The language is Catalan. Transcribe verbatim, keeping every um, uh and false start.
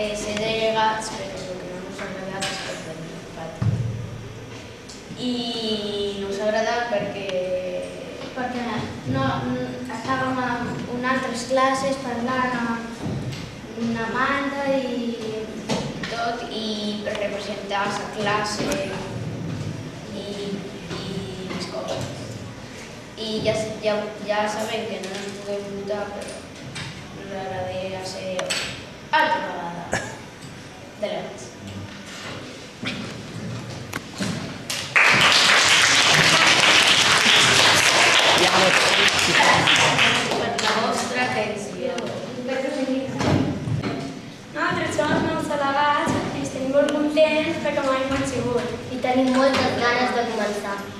ser delegats, però el que no ens ha agradat és per venir al pati. I no us ha agradat perquè perquè no, estàvem en unes altres classes parlant amb una Amanda i tot, i per representar la classe i, i les coses. I ja, ja, ja sabem que no ens podem votar, però ens agradaria ser altra vegada delegats. Per la vostra atenció. Nosaltres som els nous delegats, estem molt contents perquè mai hem sigut. I tenim moltes ganes de començar.